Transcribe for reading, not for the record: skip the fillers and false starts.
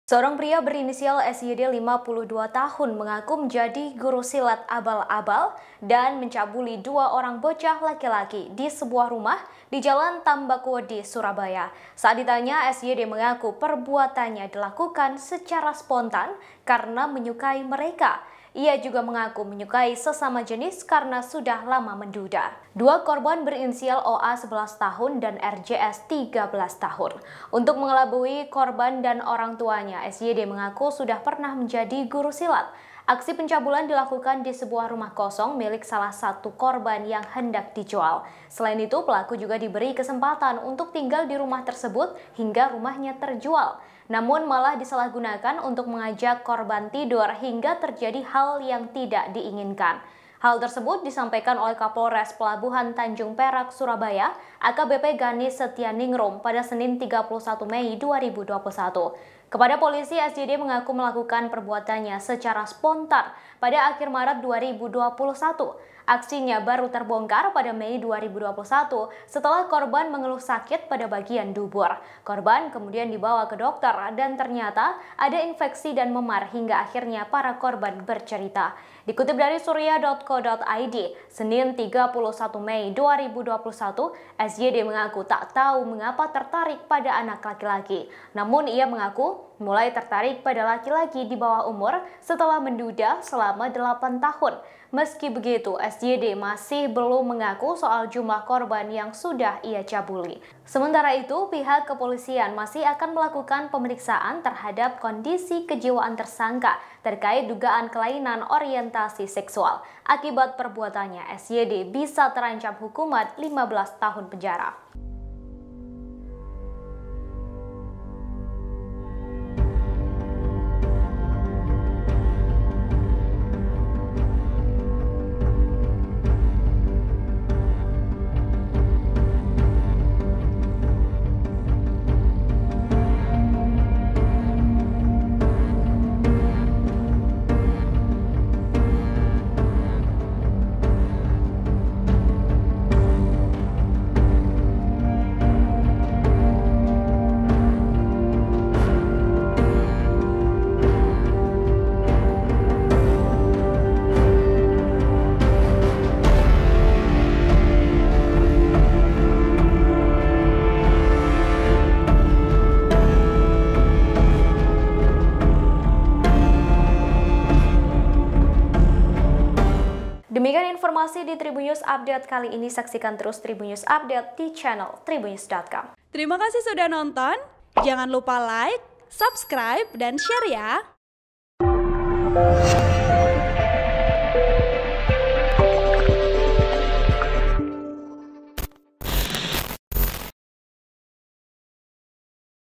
Seorang pria berinisial SYD 52 tahun mengaku menjadi guru silat abal-abal dan mencabuli dua orang bocah laki-laki di sebuah rumah di Jalan Tambakuwedi, Surabaya. Saat ditanya, SYD mengaku perbuatannya dilakukan secara spontan karena menyukai mereka. Ia juga mengaku menyukai sesama jenis karena sudah lama menduda. Dua korban berinisial OA 11 tahun dan RJS 13 tahun. Untuk mengelabui korban dan orang tuanya, SYD mengaku sudah pernah menjadi guru silat. Aksi pencabulan dilakukan di sebuah rumah kosong milik salah satu korban yang hendak dijual. Selain itu, pelaku juga diberi kesempatan untuk tinggal di rumah tersebut hingga rumahnya terjual. Namun malah disalahgunakan untuk mengajak korban tidur hingga terjadi hal yang tidak diinginkan. Hal tersebut disampaikan oleh Kapolres Pelabuhan Tanjung Perak, Surabaya, AKBP Ganis Setianingrum pada Senin 31 Mei 2021. Kepada polisi, SYD mengaku melakukan perbuatannya secara spontan pada akhir Maret 2021. Aksinya baru terbongkar pada Mei 2021 setelah korban mengeluh sakit pada bagian dubur. Korban kemudian dibawa ke dokter dan ternyata ada infeksi dan memar hingga akhirnya para korban bercerita. Dikutip dari surya.co.id, Senin 31 Mei 2021, SYD mengaku tak tahu mengapa tertarik pada anak laki-laki. Namun ia mengaku mulai tertarik pada laki-laki di bawah umur setelah menduda selama 8 tahun. Meski begitu, SYD masih belum mengaku soal jumlah korban yang sudah ia cabuli. Sementara itu, pihak kepolisian masih akan melakukan pemeriksaan terhadap kondisi kejiwaan tersangka terkait dugaan kelainan orientasi seksual. Akibat perbuatannya, SYD bisa terancam hukuman 15 tahun penjara. Demikian informasi di Tribun News Update kali ini. Saksikan terus Tribun News Update di channel tribunnews.com. Terima kasih sudah nonton. Jangan lupa like, subscribe, dan share ya.